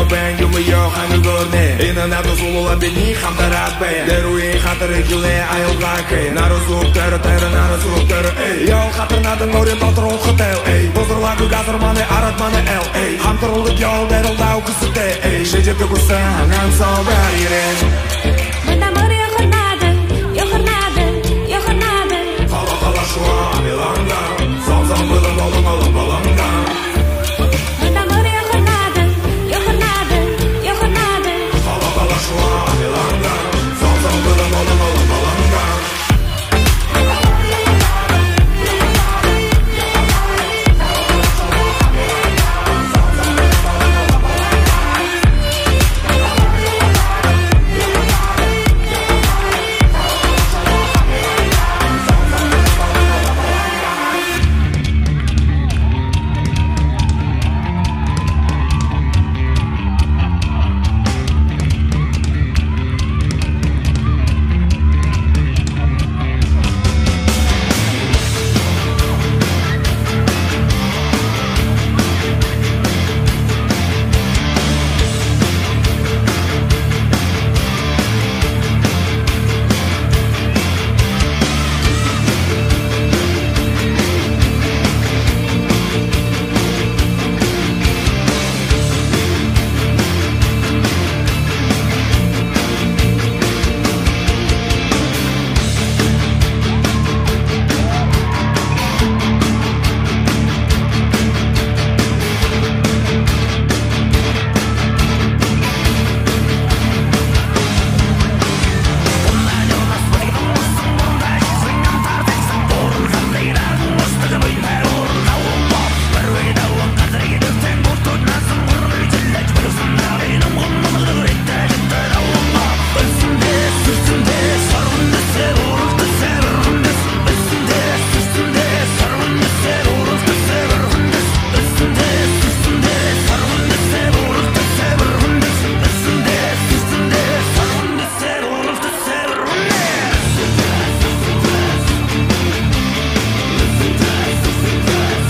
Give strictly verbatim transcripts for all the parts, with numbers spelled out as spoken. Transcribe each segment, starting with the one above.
бен юлы ханы горне ина надо зулула бени хамдарат бен деруи хатары гиле айылга кей нарузук тер тер нарузук тер эй ял хатырнадың море татрол хотел эй бозырлагы газыр маны арат маны эл эй хамтырылды ял дерылдау кысыте эй шежепте куса нан собар ирен мында море jornada yo jornada yo jornada Hala hala şua amilanga Zam zam bılım balım balım balanga mında moре jornada yo jornada yo jornada Hala hala şua amilanga Zam zam bılım balım balım balanga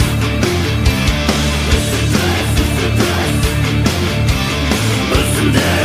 Listen there